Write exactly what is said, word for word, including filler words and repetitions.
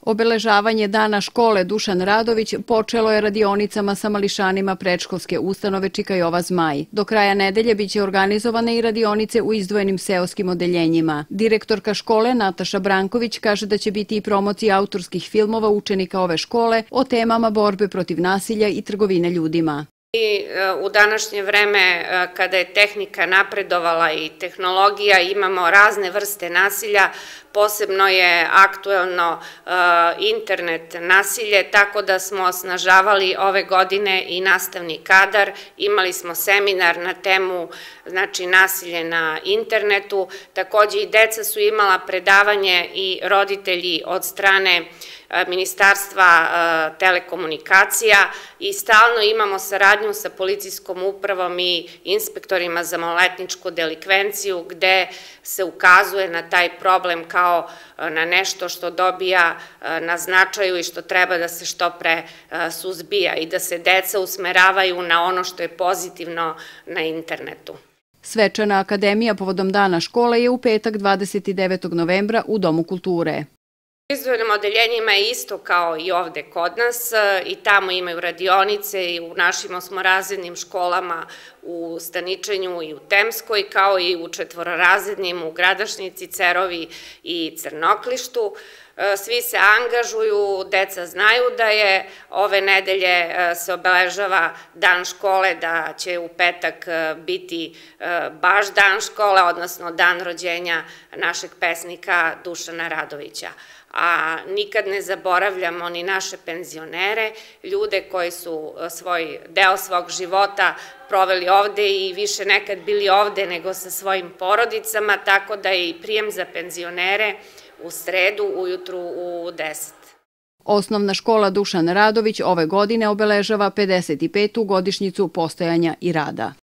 Obeležavanje Dana škole Dušan Radović počelo je radionicama sa mališanima predškolske ustanove Čika Jova Zmaj. Do kraja nedelje biće organizovane i radionice u izdvojenim seoskim odeljenjima. Direktorka škole Nataša Branković kaže da će biti i promocija autorskih filmova učenika ove škole o temama borbe protiv nasilja i trgovine ljudima. I u današnje vreme, kada je tehnika napredovala i tehnologija, imamo razne vrste nasilja, posebno je aktuelno internet nasilje, tako da smo osnažavali ove godine i nastavni kadar. Imali smo seminar na temu znači nasilje na internetu, takođe i deca su imala predavanje i roditelji od strane Ministarstva telekomunikacija i stalno imamo saradnju sa policijskom upravom i inspektorima za maloletničku delikvenciju gde se ukazuje na taj problem kao na nešto što dobija na značaju i što treba da se što pre suzbija i da se deca usmeravaju na ono što je pozitivno na internetu. Svečana akademija povodom Dana škole je u petak dvadeset devetog novembra u Domu kulture. U izdvojenim odeljenjima je isto kao i ovde kod nas i tamo imaju radionice i u našim osmorazrednim školama u Staničenju i u Temskoj, kao i u četvororazrednim u Gradašnici, Cerovi i Crnoklištu. Svi se angažuju, deca znaju da je ove nedelje se obeležava Dan škole, da će u petak biti baš Dan škole, odnosno dan rođenja našeg pesnika Dušana Radovića. A nikad ne zaboravljamo ni naše penzionere, ljude koji su svoj deo svog života proveli ovde i više nekad bili ovde nego sa svojim porodicama, tako da je i prijem za penzionere u sredu ujutru u deset. Osnovna škola Dušan Radović ove godine obeležava pedeset petu godišnjicu postojanja i rada.